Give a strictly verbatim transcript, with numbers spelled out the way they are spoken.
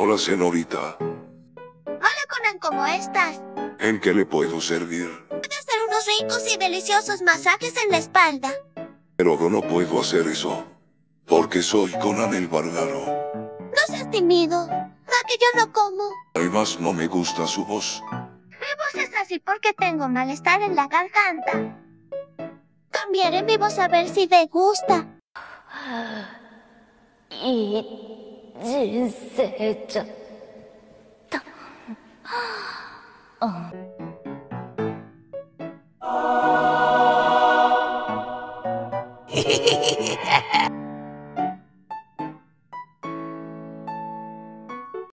Hola, señorita. Hola, Conan, ¿cómo estás? ¿En qué le puedo servir? Puedo hacer unos ricos y deliciosos masajes en la espalda. Pero yo no puedo hacer eso. Porque soy Conan el Bárbaro. No seas tímido. ¿A que yo no como? Además, no me gusta su voz. Mi voz es así porque tengo malestar en la garganta. Cambiaré mi voz a ver si te gusta. いい人生じゃった。あ